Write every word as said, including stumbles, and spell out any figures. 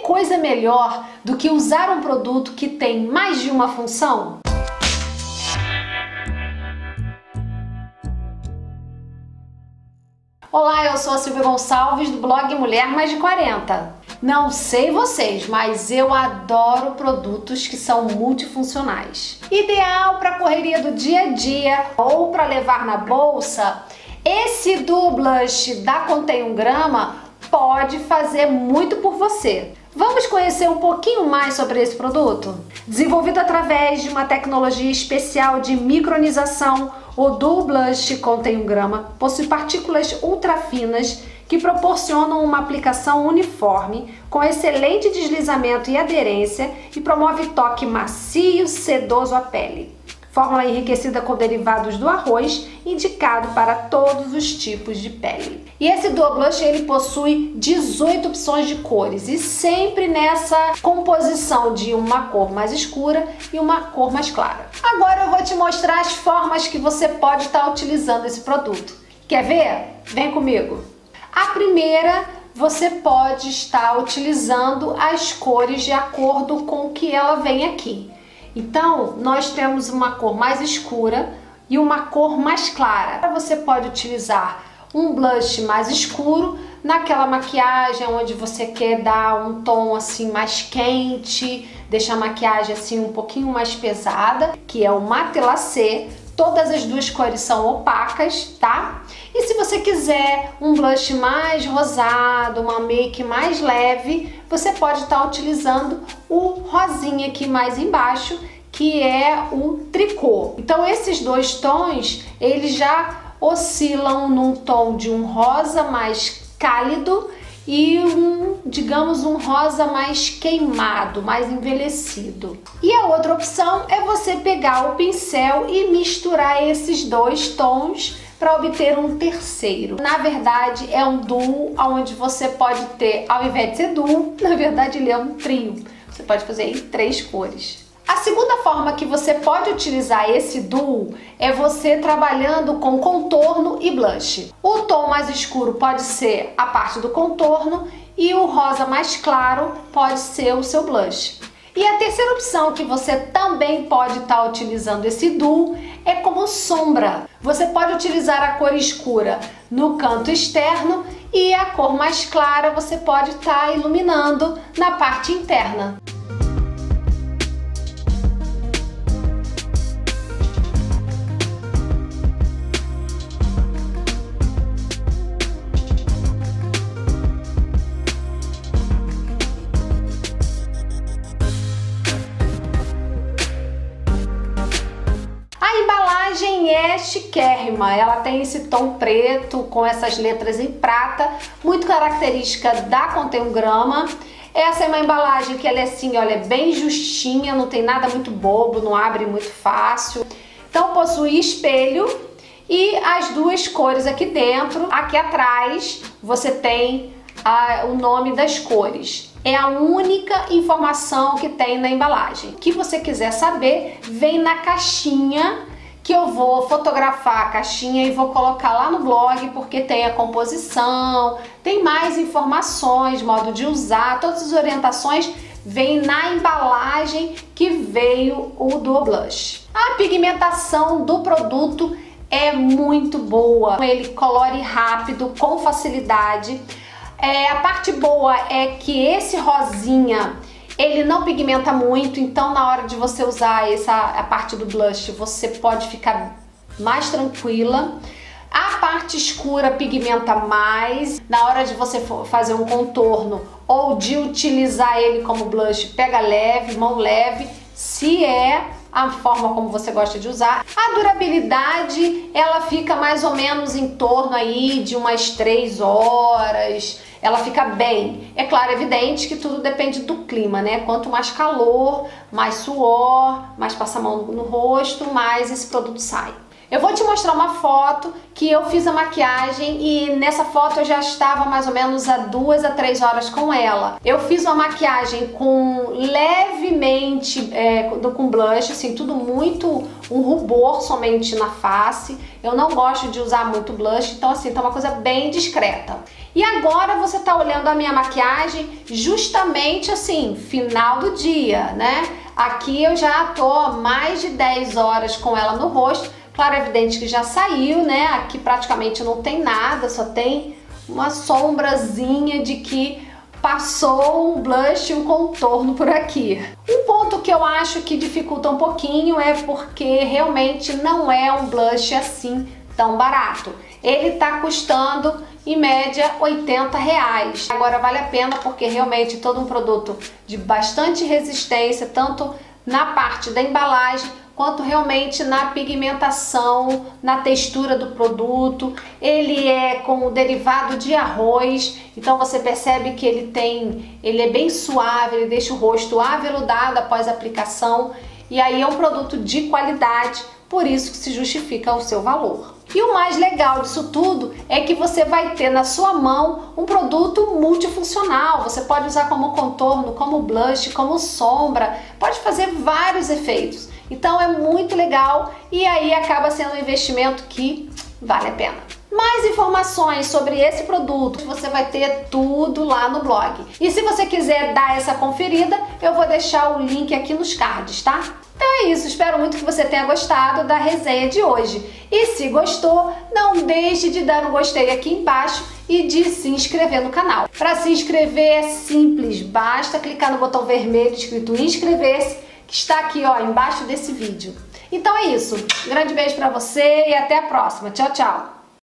Tem coisa melhor do que usar um produto que tem mais de uma função? Olá, eu sou a Silvia Gonçalves do blog Mulher Mais de quarenta. Não sei vocês, mas eu adoro produtos que são multifuncionais. Ideal para a correria do dia a dia ou para levar na bolsa, esse Duo Blush da Contém um Grama pode fazer muito por você. Vamos conhecer um pouquinho mais sobre esse produto? Desenvolvido através de uma tecnologia especial de micronização, o Duo Blush Contém um Grama possui partículas ultra finas que proporcionam uma aplicação uniforme, com excelente deslizamento e aderência e promove toque macio, sedoso à pele. Fórmula enriquecida com derivados do arroz, indicado para todos os tipos de pele. E esse Duo Blush ele possui dezoito opções de cores e sempre nessa composição de uma cor mais escura e uma cor mais clara. Agora eu vou te mostrar as formas que você pode estar utilizando esse produto. Quer ver? Vem comigo! A primeira, você pode estar utilizando as cores de acordo com o que ela vem aqui. Então, nós temos uma cor mais escura e uma cor mais clara. Você pode utilizar um blush mais escuro naquela maquiagem onde você quer dar um tom assim mais quente, deixar a maquiagem assim um pouquinho mais pesada, que é o Matelassé. Todas as duas cores são opacas, tá? E se você quiser um blush mais rosado, uma make mais leve, você pode estar utilizando o rosinha aqui mais embaixo, que é o tricô. Então esses dois tons, eles já oscilam num tom de um rosa mais cálido e um, digamos, um rosa mais queimado, mais envelhecido. E a outra opção é você pegar o pincel e misturar esses dois tons para obter um terceiro. Na verdade, é um duo, onde você pode ter, ao invés de ser duo, na verdade ele é um trio. Você pode fazer em três cores. A segunda forma que você pode utilizar esse duo é você trabalhando com contorno e blush. O tom mais escuro pode ser a parte do contorno e o rosa mais claro pode ser o seu blush. E a terceira opção que você também pode estar utilizando esse duo é como sombra. Você pode utilizar a cor escura no canto externo e a cor mais clara você pode estar iluminando na parte interna. A embalagem é chiquérrima, ela tem esse tom preto com essas letras em prata, muito característica da Contém um Grama. Essa é uma embalagem que ela é assim, olha, bem justinha, não tem nada muito bobo, não abre muito fácil. Então possui espelho e as duas cores aqui dentro. Aqui atrás você tem a, o nome das cores. É a única informação que tem na embalagem. O que você quiser saber, vem na caixinha, que eu vou fotografar a caixinha e vou colocar lá no blog, porque tem a composição, tem mais informações, modo de usar, todas as orientações vem na embalagem que veio o Duo Blush. A pigmentação do produto é muito boa, ele colore rápido, com facilidade. É, a parte boa é que esse rosinha, ele não pigmenta muito, então na hora de você usar essa a parte do blush, você pode ficar mais tranquila. A parte escura pigmenta mais. Na hora de você fazer um contorno ou de utilizar ele como blush, pega leve, mão leve, se é a forma como você gosta de usar. A durabilidade, ela fica mais ou menos em torno aí de umas três horas. Ela fica bem. É claro, é evidente que tudo depende do clima, né? Quanto mais calor, mais suor, mais passa a mão no rosto, mais esse produto sai. Eu vou te mostrar uma foto que eu fiz a maquiagem e nessa foto eu já estava mais ou menos há duas a três horas com ela. Eu fiz uma maquiagem com levemente é, com blush, assim, tudo muito um rubor somente na face. Eu não gosto de usar muito blush, então assim, tá uma coisa bem discreta. E agora você tá olhando a minha maquiagem justamente assim, final do dia, né? Aqui eu já tô há mais de dez horas com ela no rosto. Claro, é evidente que já saiu, né? Aqui praticamente não tem nada, só tem uma sombrazinha de que passou um blush e um contorno por aqui. Um ponto que eu acho que dificulta um pouquinho é porque realmente não é um blush assim tão barato. Ele tá custando em média oitenta reais. Agora vale a pena porque realmente todo um produto de bastante resistência, tanto na parte da embalagem quanto realmente na pigmentação, na textura do produto. Ele é com o derivado de arroz, então você percebe que ele tem, ele é bem suave, ele deixa o rosto aveludado após a aplicação, e aí é um produto de qualidade, por isso que se justifica o seu valor. E o mais legal disso tudo é que você vai ter na sua mão um produto multifuncional. Você pode usar como contorno, como blush, como sombra, pode fazer vários efeitos. Então é muito legal e aí acaba sendo um investimento que vale a pena. Mais informações sobre esse produto você vai ter tudo lá no blog. E se você quiser dar essa conferida, eu vou deixar o link aqui nos cards, tá? Então é isso, espero muito que você tenha gostado da resenha de hoje. E se gostou, não deixe de dar um gostei aqui embaixo e de se inscrever no canal. Para se inscrever é simples, basta clicar no botão vermelho escrito inscrever-se, que está aqui ó, embaixo desse vídeo. Então é isso, um grande beijo para você e até a próxima. Tchau, tchau!